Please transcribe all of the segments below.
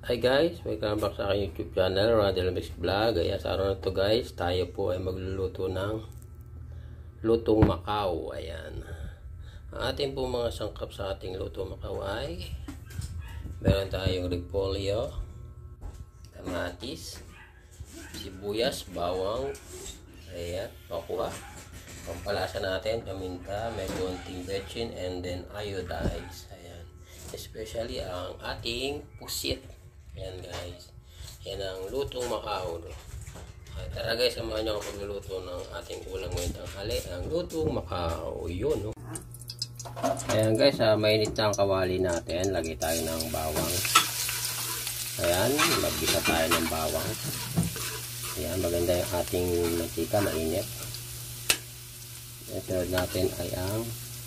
Hi guys, welcome back sa aking YouTube channel, Ronald Mix Vlog. Ayan, sa araw na to guys, tayo po ay magluluto ng lutong Macau. Ayan, ang ating po mga sangkap sa ating lutong Macau ay meron tayong repolyo, kamatis, sibuyas, bawang, ayan, pakwa, pampalasa natin, paminta, may konting bechin, and then iodize. Ayan, especially ang ating pusit. Ayan guys, yan ang lutong Macau. Tara guys, samahan nyo ang pagluluto ng ating ulam ngayong tanghali, ang lutong Macau. Yun, no? Ayan guys, mainit na ang kawali natin. Lagay tayo ng bawang. Ayan, magbisa tayo ng bawang. Ayan, maganda yung ating mantika, mainit. Sunod natin ay ang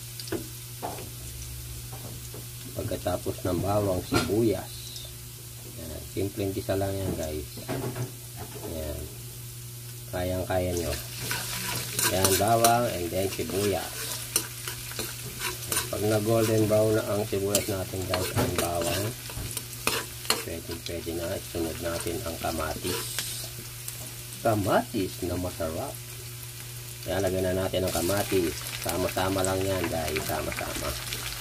pagkatapos ng bawang, sibuyas. Ayan, simpleng gisa lang yan guys. Ayan, kayang-kaya nyo. Ayan, bawang and then sibuyas. Pag na golden brown na ang sibuyas natin guys, ang bawang, pwede na. Isunod natin ang kamatis. Kamatis na masarap. Ayan, lagyan na natin ang kamatis. Sama-sama lang yan guys, sama-sama.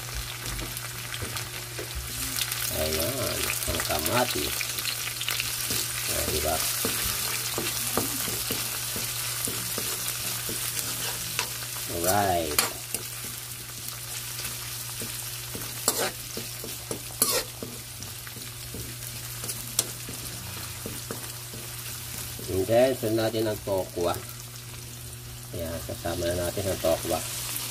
Ayan, ang kamatis. Ayan, diba? Alright. And then, sunod natin ang tokwa. Ayan, kasama na natin ang tokwa.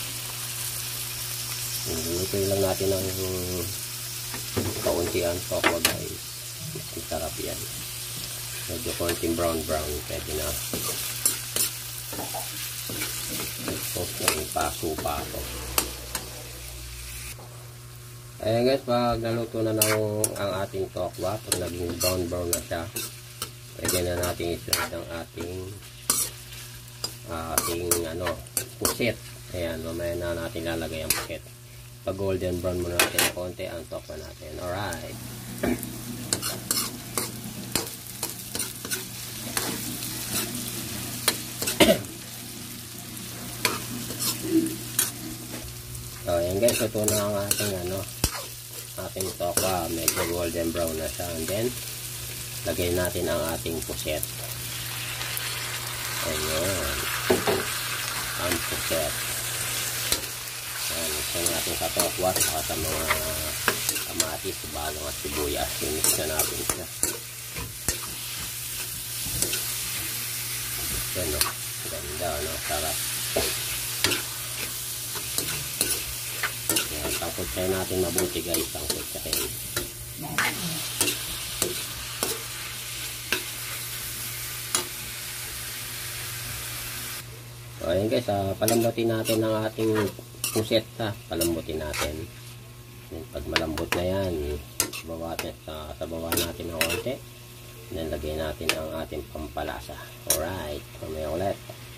Lutuin lang natin ng kaunti ang tokwa guys. Mas sarap yan. Medyo konting brown pwede na. Tapos yung paso-paso. Ayan guys, pag naluto na ang ating tokwa, pag naging brown na siya, pwede na natin isunod ang ating pusit. Ayan, mamaya na natin lalagay ang pusit. Pag golden brown muna natin ng konti ang tokwa natin. Alright. So, ayan guys, ito na ang ating ating tokwa. Medyo golden brown na siya. And then, lagay natin ang ating puset. Ayan. Ang puset. Ayan. Ito natin sa tokwa saka sa mga kamatis, balong at sibuyas. Mix na natin siya. Ayan o. Ganda, no? Sarap. Ayan. Tangkot tayo natin mabuti guys. Tangkot tayo. So, ayan guys, palambutin natin ang ating puset, palambutin natin. Then, pag malambot na yan, sabawan natin ng konti. Then, lagay natin ang ating pampalasa. Alright, mamaya ulit.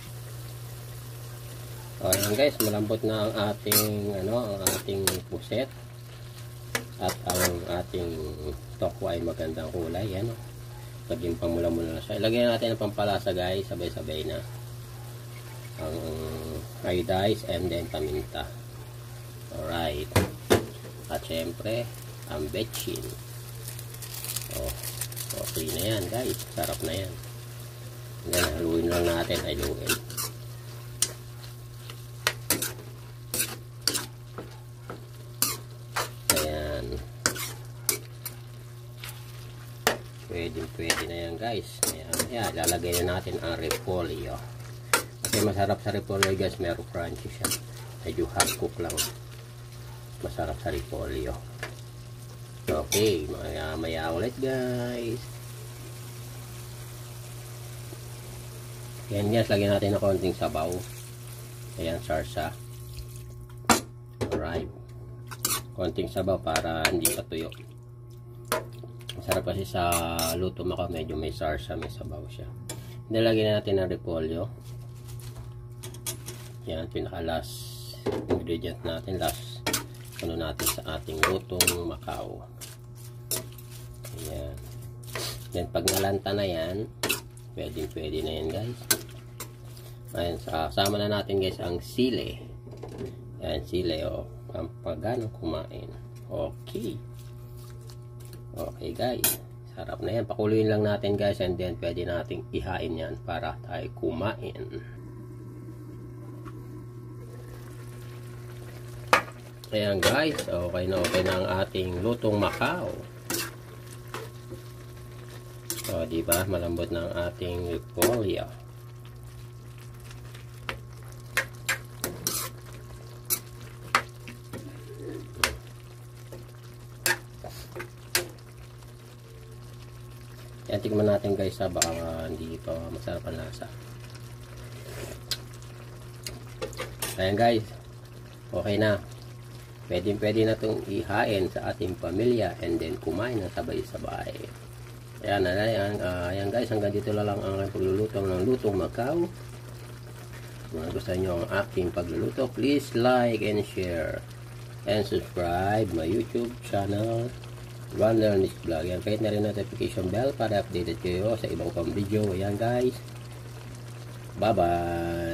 So, ayan guys, malambot na ang ating puset. At ang ating tokwa ay magandang kulay. Yan, laging pamula-mula na siya. Ilagay natin ang pampalasa guys, sabay-sabay na. Ang iodize and then paminta. Alright. At syempre ang bechin. Okay na yan guys, sarap na yan. Then haluin lang natin, haluin. Ayan, pwede na yan guys. Ayan, lalagay na natin ang repolyo. Kasi masarap sa repolyo guys, meron crunchy siya. Medyo hard cook lang. Masarap sa repolyo. Okay, maya ulit guys. Yan guys, lagyan natin ng konting sabaw. Ayan, sarsa. Alright. Konting sabaw para hindi patuyo. Masarap kasi sa luto Macau, medyo may sarsa, may sabaw siya. Nilagyan natin ng repolyo. Yan, pinaka last ingredient natin, last natin sa ating lutong Macau. Ayan. Then pag nalanta na yan, pwede na yan guys. Ayan, kasama na natin guys ang sili. Ayan, sili o pampagano kumain. Okay. Okay guys, sarap na yan. Pakuluin lang natin guys, and then pwede nating ihain yan para tayo kumain. Ayan guys, okay na ang ating lutong Macau. O, diba? Malambot na ang ating repolyo. Yan, tignan natin guys, baka hindi pa masarap ang lasa. Ayan guys, okay na. Pwede na itong ihain sa ating pamilya and then kumain ng sabay-sabay. Ayan guys, hanggang dito lang ang aking pagluluto ng lutong Macau. Kung gusto nyo ang aking pagluluto, please like and share and subscribe my YouTube channel, Ronald Mix Vlog. Yan, kahit na rin notification bell para updated kayo sa ibang pang video. Ayan guys, bye bye.